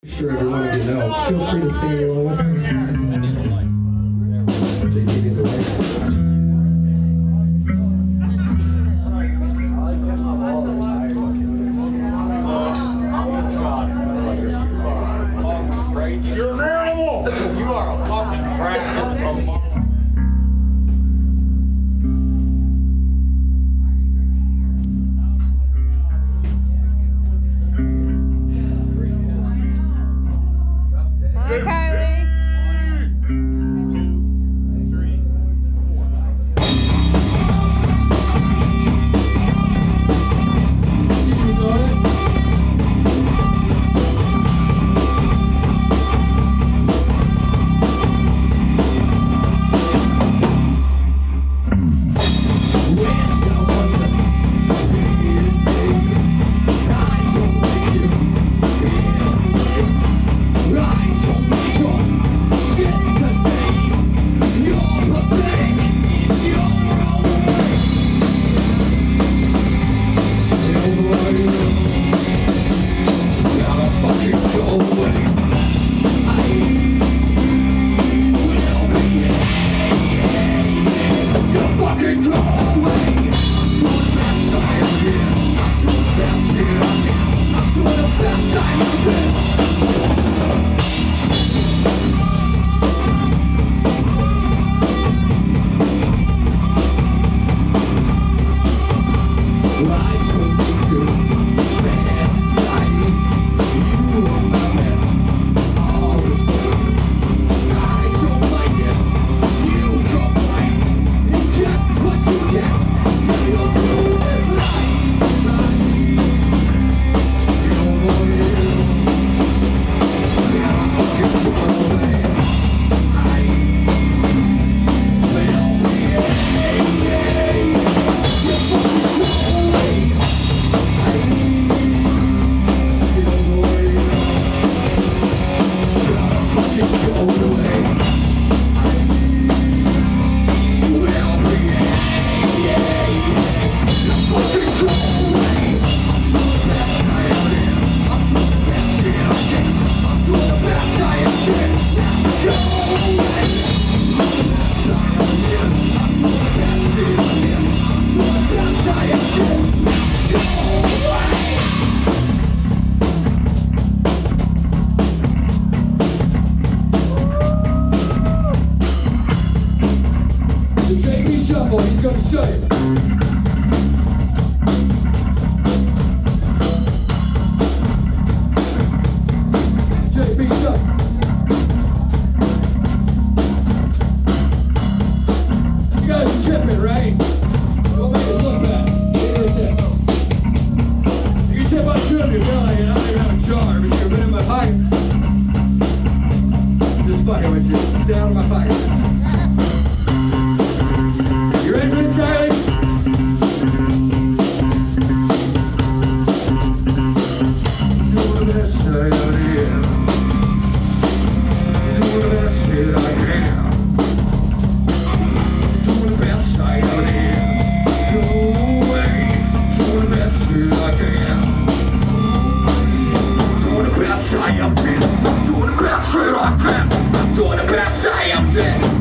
Sure, everyone of you know. Feel free to sing your own way. JP needs a light. You're an animal! You are a fucking fraction of Hey, Kylie. Shuffle, he's gonna show you. JP Shuffle. You guys are tipping, right? Don't make us look bad. Give her a tip. You can tip on two of your belly, and I don't even have a jar, but you've been in my pocket. Just fucking with you. Stay out of my pocket. You ready for this, Kylie? Doing the best I am. Doing the best that I can. Doing the best I am. Go away. Doing the best that I can. Doing the best I am. Doing the best that I can. Doing the best I am.